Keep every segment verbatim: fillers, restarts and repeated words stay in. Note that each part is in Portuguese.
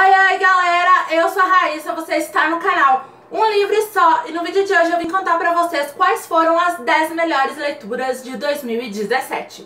Oi, oi galera, eu sou a Raíssa, você está no canal Um Livro Só, e no vídeo de hoje eu vim contar pra vocês quais foram as dez melhores leituras de dois mil e dezessete.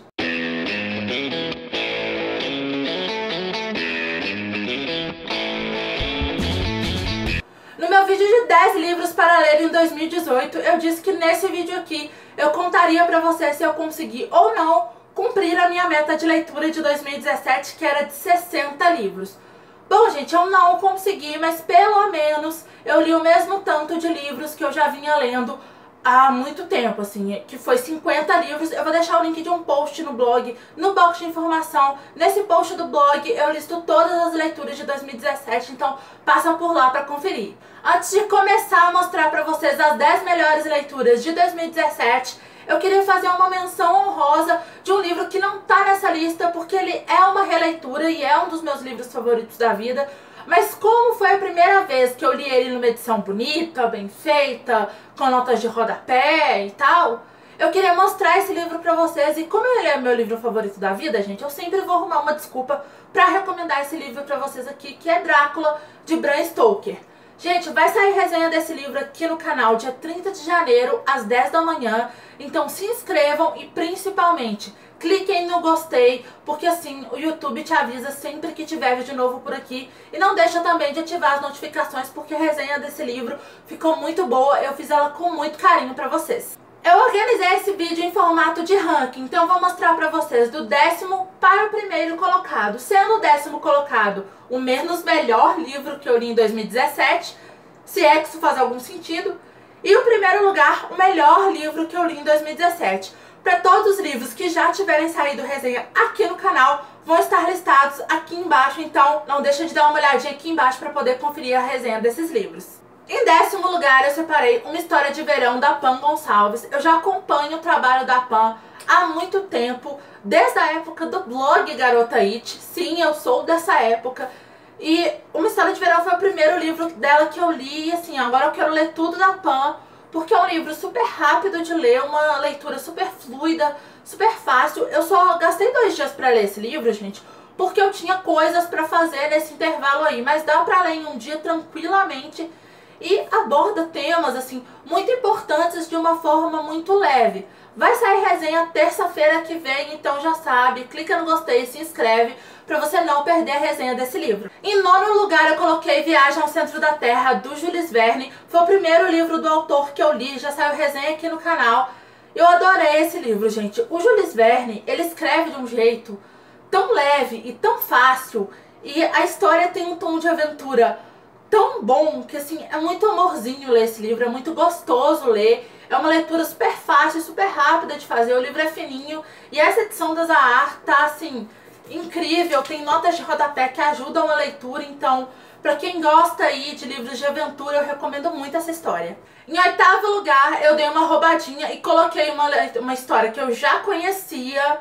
No meu vídeo de dez livros para ler em dois mil e dezoito, eu disse que nesse vídeo aqui eu contaria pra vocês se eu consegui ou não cumprir a minha meta de leitura de dois mil e dezessete, que era de sessenta livros. Bom, gente, eu não consegui, mas pelo menos eu li o mesmo tanto de livros que eu já vinha lendo há muito tempo, assim, que foi cinquenta livros. Eu vou deixar o link de um post no blog, no box de informação. Nesse post do blog eu listo todas as leituras de dois mil e dezessete, então passa por lá pra conferir. Antes de começar a mostrar pra vocês as dez melhores leituras de dois mil e dezessete, eu queria fazer uma menção honrosa de um livro que não tá nessa lista, porque ele é uma releitura e é um dos meus livros favoritos da vida. Mas como foi a primeira vez que eu li ele numa edição bonita, bem feita, com notas de rodapé e tal, eu queria mostrar esse livro pra vocês. E como ele é meu livro favorito da vida, gente, eu sempre vou arrumar uma desculpa pra recomendar esse livro pra vocês aqui, que é Drácula, de Bram Stoker. Gente, vai sair resenha desse livro aqui no canal dia trinta de janeiro, às dez da manhã. Então se inscrevam e principalmente cliquem no gostei, porque assim o YouTube te avisa sempre que tiver vídeo novo por aqui. E não deixa também de ativar as notificações, porque a resenha desse livro ficou muito boa. Eu fiz ela com muito carinho pra vocês. Eu organizei esse vídeo em formato de ranking, então eu vou mostrar pra vocês do décimo para o primeiro colocado. Sendo o décimo colocado o menos melhor livro que eu li em dois mil e dezessete, se é que isso faz algum sentido, e o primeiro lugar, o melhor livro que eu li em dois mil e dezessete. Para todos os livros que já tiverem saído resenha aqui no canal, vão estar listados aqui embaixo, então não deixa de dar uma olhadinha aqui embaixo para poder conferir a resenha desses livros. Em décimo lugar, eu separei Uma História de Verão, da Pan Gonçalves. Eu já acompanho o trabalho da Pan há muito tempo, desde a época do blog Garota It. Sim, eu sou dessa época. E Uma História de Verão foi o primeiro livro dela que eu li, e assim, agora eu quero ler tudo da Pan, porque é um livro super rápido de ler, uma leitura super fluida, super fácil. Eu só gastei dois dias pra ler esse livro, gente, porque eu tinha coisas pra fazer nesse intervalo aí, mas dá pra ler em um dia tranquilamente. E aborda temas, assim, muito importantes de uma forma muito leve. Vai sair resenha terça-feira que vem, então já sabe, clica no gostei, se inscreve pra você não perder a resenha desse livro. Em nono lugar eu coloquei Viagem ao Centro da Terra, do Jules Verne. Foi o primeiro livro do autor que eu li, já saiu resenha aqui no canal. Eu adorei esse livro, gente. O Jules Verne, ele escreve de um jeito tão leve e tão fácil, e a história tem um tom de aventura tão bom que, assim, é muito amorzinho ler esse livro, é muito gostoso ler. É uma leitura super fácil, super rápida de fazer, o livro é fininho. E essa edição da Zahar tá, assim, incrível, tem notas de rodapé que ajudam a leitura. Então, pra quem gosta aí de livros de aventura, eu recomendo muito essa história. Em oitavo lugar, eu dei uma roubadinha e coloquei uma, uma história que eu já conhecia,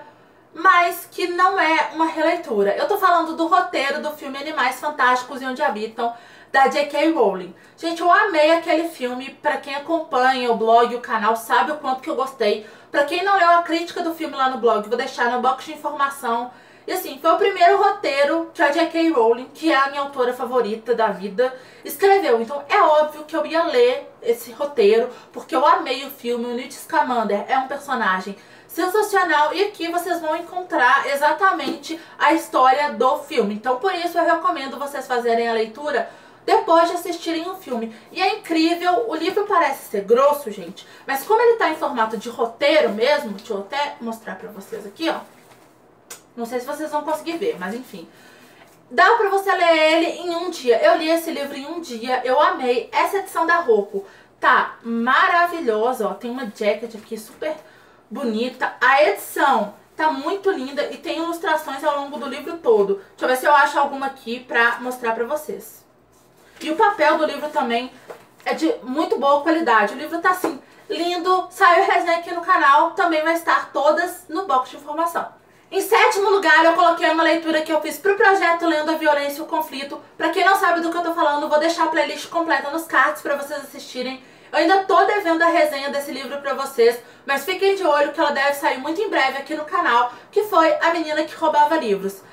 mas que não é uma releitura. Eu tô falando do roteiro do filme Animais Fantásticos e Onde Habitam, da J K Rowling. Gente, eu amei aquele filme. Pra quem acompanha o blog e o canal sabe o quanto que eu gostei. Pra quem não leu a crítica do filme lá no blog, vou deixar no box de informação. E assim, foi o primeiro roteiro que a J K Rowling, que é a minha autora favorita da vida, escreveu. Então é óbvio que eu ia ler esse roteiro, porque eu amei o filme. O Newt Scamander é um personagem sensacional, e aqui vocês vão encontrar exatamente a história do filme. Então por isso eu recomendo vocês fazerem a leitura depois de assistirem o filme. E é incrível, o livro parece ser grosso, gente, mas como ele tá em formato de roteiro mesmo, deixa eu até mostrar pra vocês aqui, ó. Não sei se vocês vão conseguir ver, mas enfim. Dá pra você ler ele em um dia. Eu li esse livro em um dia, eu amei. Essa edição da Rocco tá maravilhosa, ó. Tem uma jacket aqui super bonita. A edição tá muito linda e tem ilustrações ao longo do livro todo. Deixa eu ver se eu acho alguma aqui pra mostrar pra vocês. E o papel do livro também é de muito boa qualidade. O livro tá assim, lindo. Saiu resenha aqui no canal, também vai estar todas no box de informação. Em sétimo lugar, eu coloquei uma leitura que eu fiz pro projeto Lendo a Violência e o Conflito. Pra quem não sabe do que eu tô falando, vou deixar a playlist completa nos cards pra vocês assistirem. Eu ainda tô devendo a resenha desse livro pra vocês, mas fiquem de olho que ela deve sair muito em breve aqui no canal, que foi A Menina que Roubava Livros.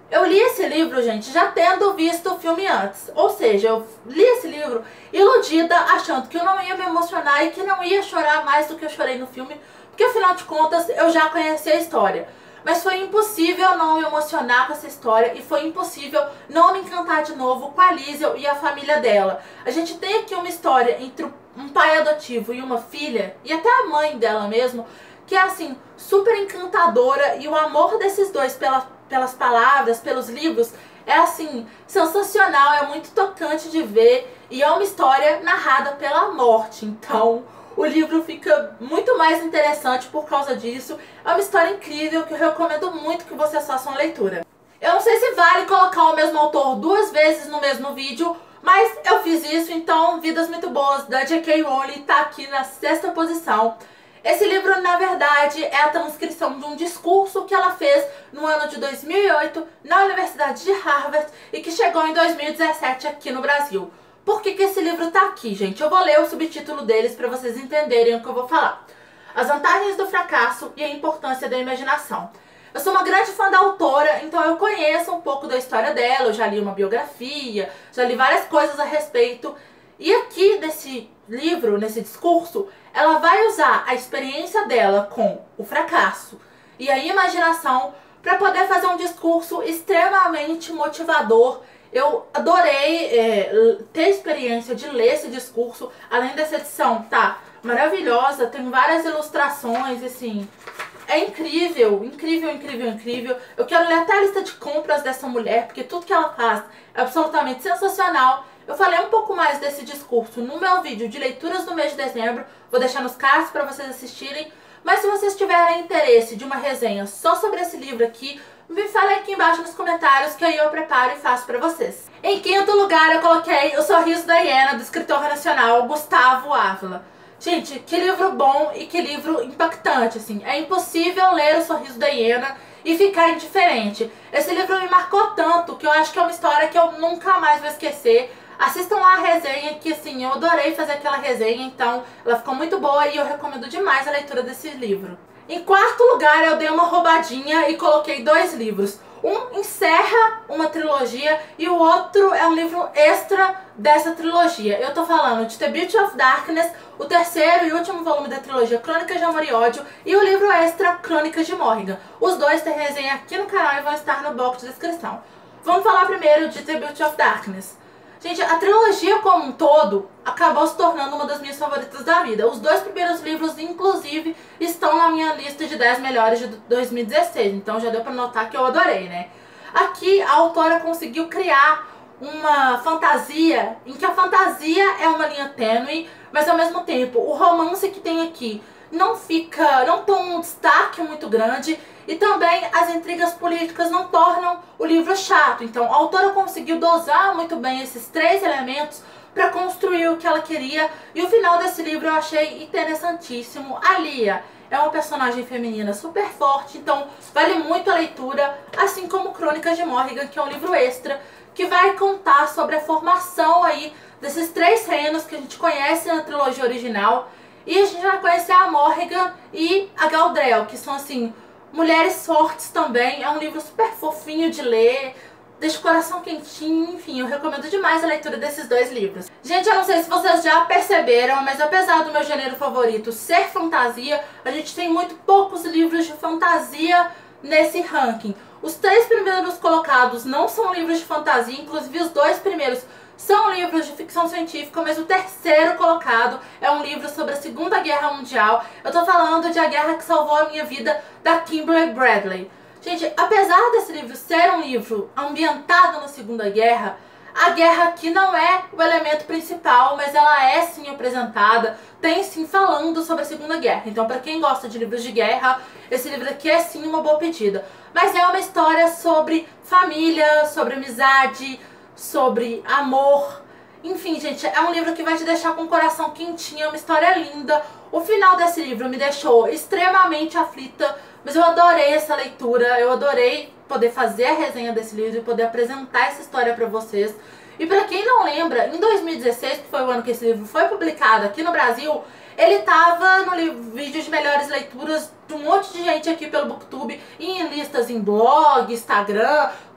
Eu li esse livro, gente, já tendo visto o filme antes. Ou seja, eu li esse livro iludida, achando que eu não ia me emocionar e que não ia chorar mais do que eu chorei no filme, porque afinal de contas eu já conhecia a história. Mas foi impossível não me emocionar com essa história e foi impossível não me encantar de novo com a Liesel e a família dela. A gente tem aqui uma história entre um pai adotivo e uma filha, e até a mãe dela mesmo, que é assim, super encantadora, e o amor desses dois pela, pelas palavras, pelos livros, é assim, sensacional, é muito tocante de ver, e é uma história narrada pela morte. Então o livro fica muito mais interessante por causa disso. É uma história incrível que eu recomendo muito que vocês façam a leitura. Eu não sei se vale colocar o mesmo autor duas vezes no mesmo vídeo, mas eu fiz isso, então Vidas Muito Boas, da J K Rowling, tá aqui na sexta posição. Esse livro, na verdade, é a transcrição de um discurso que ela fez no ano de dois mil e oito na Universidade de Harvard e que chegou em dois mil e dezessete aqui no Brasil. Por que que esse livro tá aqui, gente? Eu vou ler o subtítulo deles para vocês entenderem o que eu vou falar. As vantagens do fracasso e a importância da imaginação. Eu sou uma grande fã da autora, então eu conheço um pouco da história dela, eu já li uma biografia, já li várias coisas a respeito. E aqui nesse livro, nesse discurso, ela vai usar a experiência dela com o fracasso e a imaginação para poder fazer um discurso extremamente motivador. Eu adorei é, ter a experiência de ler esse discurso, além dessa edição tá maravilhosa, tem várias ilustrações, assim, é incrível, incrível, incrível, incrível. Eu quero ler até a lista de compras dessa mulher, porque tudo que ela faz é absolutamente sensacional. Eu falei um pouco mais desse discurso no meu vídeo de leituras do mês de dezembro, vou deixar nos cards para vocês assistirem, mas se vocês tiverem interesse de uma resenha só sobre esse livro aqui, me fale aqui embaixo nos comentários que aí eu preparo e faço pra vocês. Em quinto lugar eu coloquei O Sorriso da Hiena, do escritor nacional Gustavo Ávila. Gente, que livro bom e que livro impactante, assim. É impossível ler O Sorriso da Hiena e ficar indiferente. Esse livro me marcou tanto que eu acho que é uma história que eu nunca mais vou esquecer. Assistam lá a resenha, que assim, eu adorei fazer aquela resenha, então ela ficou muito boa e eu recomendo demais a leitura desse livro. Em quarto lugar, eu dei uma roubadinha e coloquei dois livros. Um encerra uma trilogia e o outro é um livro extra dessa trilogia. Eu tô falando de The Beauty of Darkness, o terceiro e último volume da trilogia Crônicas de Amor e Ódio, e o livro extra Crônicas de Morrigan. Os dois têm resenha aqui no canal e vão estar no box de descrição. Vamos falar primeiro de The Beauty of Darkness. Gente, a trilogia como um todo acabou se tornando uma das minhas favoritas da vida. Os dois primeiros livros, inclusive, estão na minha lista de dez melhores de dois mil e dezesseis. Então já deu pra notar que eu adorei, né? Aqui a autora conseguiu criar uma fantasia, em que a fantasia é uma linha tênue, mas ao mesmo tempo o romance que tem aqui não fica, não tem um destaque muito grande, e também as intrigas políticas não tornam o livro chato. Então a autora conseguiu dosar muito bem esses três elementos para construir o que ela queria, e o final desse livro eu achei interessantíssimo. A Lia é uma personagem feminina super forte, então vale muito a leitura, assim como Crônicas de Morrigan, que é um livro extra que vai contar sobre a formação aí desses três reinos que a gente conhece na trilogia original. E a gente vai conhecer a Morrigan e a Galadriel, que são assim, mulheres fortes também. É um livro super fofinho de ler, deixa o coração quentinho, enfim, eu recomendo demais a leitura desses dois livros. Gente, eu não sei se vocês já perceberam, mas apesar do meu gênero favorito ser fantasia, a gente tem muito poucos livros de fantasia nesse ranking. Os três primeiros colocados não são livros de fantasia, inclusive os dois primeiros são livros de ficção científica, mas o terceiro colocado é um livro sobre a Segunda Guerra Mundial. Eu tô falando de A Guerra que Salvou a Minha Vida, da Kimberly Bradley. Gente, apesar desse livro ser um livro ambientado na Segunda Guerra, a guerra aqui não é o elemento principal, mas ela é sim apresentada, tem sim falando sobre a Segunda Guerra. Então, para quem gosta de livros de guerra, esse livro aqui é sim uma boa pedida. Mas é uma história sobre família, sobre amizade, sobre amor. Enfim, gente, é um livro que vai te deixar com o coração quentinho, é uma história linda. O final desse livro me deixou extremamente aflita, mas eu adorei essa leitura, eu adorei poder fazer a resenha desse livro e poder apresentar essa história pra vocês. E pra quem não lembra, em dois mil e dezesseis, que foi o ano que esse livro foi publicado aqui no Brasil, ele tava no vídeo de melhores leituras de um monte de gente aqui pelo BookTube, e em listas em blog, Instagram,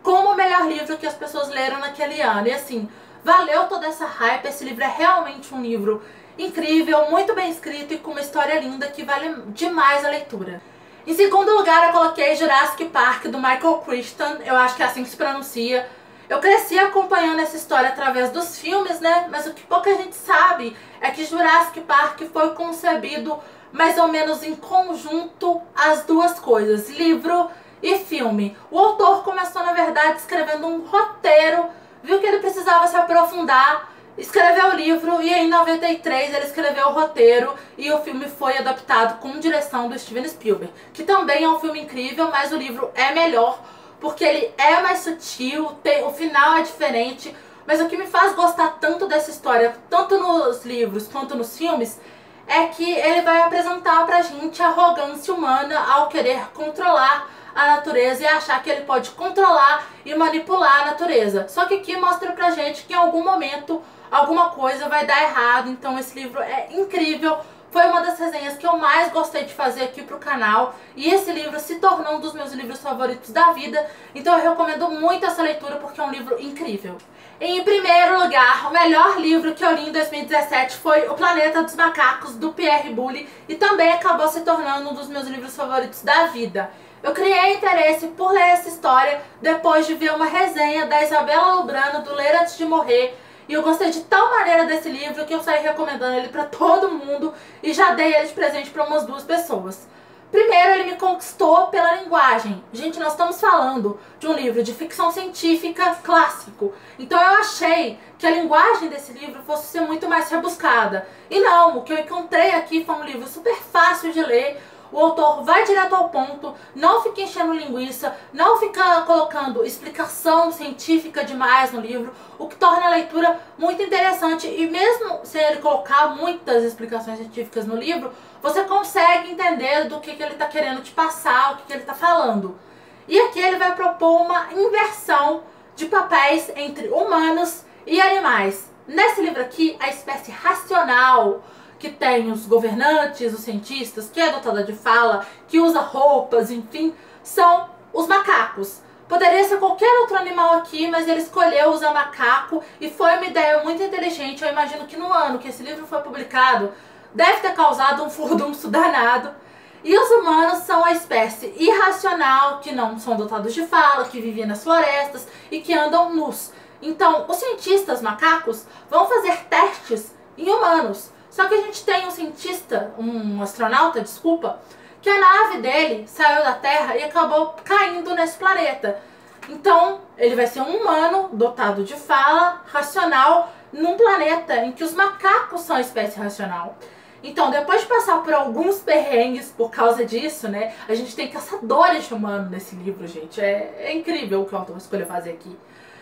como o melhor livro que as pessoas leram naquele ano. E assim, valeu toda essa hype, esse livro é realmente um livro incrível, muito bem escrito e com uma história linda que vale demais a leitura. Em segundo lugar, eu coloquei Jurassic Park, do Michael Crichton, eu acho que é assim que se pronuncia. Eu cresci acompanhando essa história através dos filmes, né? Mas o que pouca gente sabe é que Jurassic Park foi concebido mais ou menos em conjunto as duas coisas, livro e filme. O autor começou, na verdade, escrevendo um roteiro, viu que ele precisava se aprofundar, escreveu o livro e em noventa e três ele escreveu o roteiro e o filme foi adaptado com direção do Steven Spielberg, que também é um filme incrível, mas o livro é melhor porque ele é mais sutil, tem, o final é diferente, mas o que me faz gostar tanto dessa história, tanto nos livros quanto nos filmes, é que ele vai apresentar pra gente a arrogância humana ao querer controlar a natureza e achar que ele pode controlar e manipular a natureza. Só que aqui mostra pra gente que em algum momento alguma coisa vai dar errado, então esse livro é incrível. Foi uma das resenhas que eu mais gostei de fazer aqui pro canal e esse livro se tornou um dos meus livros favoritos da vida, então eu recomendo muito essa leitura porque é um livro incrível. Em primeiro lugar, o melhor livro que eu li em dois mil e dezessete foi O Planeta dos Macacos, do Pierre Boulle, e também acabou se tornando um dos meus livros favoritos da vida. Eu criei interesse por ler essa história depois de ver uma resenha da Isabela Lubrano, do Ler Antes de Morrer, e eu gostei de tal maneira desse livro que eu saí recomendando ele pra todo mundo e já dei ele de presente pra umas duas pessoas. Primeiro, ele me conquistou pela linguagem. Gente, nós estamos falando de um livro de ficção científica clássico. Então eu achei que a linguagem desse livro fosse ser muito mais rebuscada. E não, o que eu encontrei aqui foi um livro super fácil de ler. O autor vai direto ao ponto, não fica enchendo linguiça, não fica colocando explicação científica demais no livro, o que torna a leitura muito interessante. E mesmo sem ele colocar muitas explicações científicas no livro, você consegue entender do que, que ele está querendo te passar, o que, que ele está falando. E aqui ele vai propor uma inversão de papéis entre humanos e animais. Nesse livro aqui, a espécie racional, que tem os governantes, os cientistas, que é dotada de fala, que usa roupas, enfim, são os macacos. Poderia ser qualquer outro animal aqui, mas ele escolheu usar macaco e foi uma ideia muito inteligente. Eu imagino que no ano que esse livro foi publicado, deve ter causado um furdunço danado. E os humanos são a espécie irracional, que não são dotados de fala, que vivem nas florestas e que andam nus. Então, os cientistas macacos vão fazer testes em humanos. Só que a gente tem um cientista, um astronauta, desculpa, que a nave dele saiu da Terra e acabou caindo nesse planeta. Então, ele vai ser um humano dotado de fala, racional, num planeta em que os macacos são a espécie racional. Então, depois de passar por alguns perrengues por causa disso, né, a gente tem caçadores de humanos nesse livro, gente. É, é incrível o que o autor escolheu fazer aqui.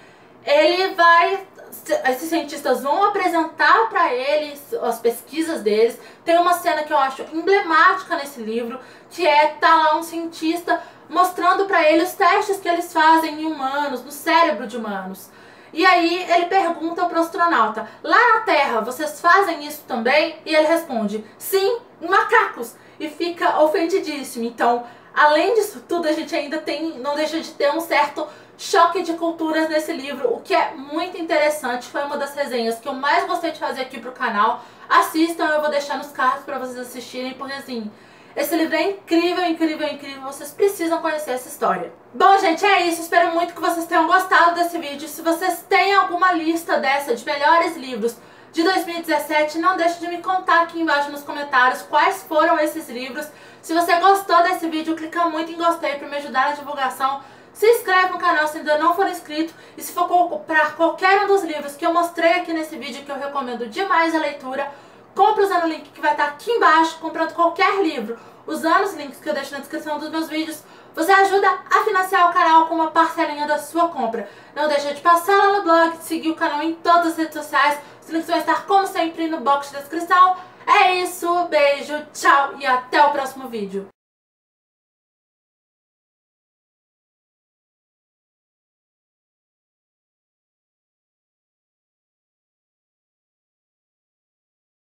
Ele vai... Esses cientistas vão apresentar para eles as pesquisas deles. Tem uma cena que eu acho emblemática nesse livro, que é tá lá um cientista mostrando para ele os testes que eles fazem em humanos, no cérebro de humanos. E aí ele pergunta pro astronauta, lá na Terra vocês fazem isso também? E ele responde, sim, em macacos. E fica ofendidíssimo. Então, além disso tudo, a gente ainda tem, não deixa de ter um certo choque de culturas nesse livro, o que é muito interessante. Foi uma das resenhas que eu mais gostei de fazer aqui pro canal. Assistam, eu vou deixar nos cards pra vocês assistirem, porque assim, esse livro é incrível, incrível, incrível. Vocês precisam conhecer essa história. Bom, gente, é isso. Espero muito que vocês tenham gostado desse vídeo. Se vocês têm alguma lista dessa de melhores livros de dois mil e dezessete, não deixe de me contar aqui embaixo nos comentários quais foram esses livros. Se você gostou desse vídeo, clica muito em gostei para me ajudar na divulgação. Se inscreve no canal se ainda não for inscrito. E se for comprar qualquer um dos livros que eu mostrei aqui nesse vídeo, que eu recomendo demais a leitura, compre usando o link que vai estar aqui embaixo. Comprando qualquer livro, usando os links que eu deixo na descrição dos meus vídeos, você ajuda a financiar o canal com uma parcelinha da sua compra. Não deixa de passar lá no blog, seguir o canal em todas as redes sociais. Os links vão estar, como sempre, no box de descrição. É isso, beijo, tchau e até o próximo vídeo.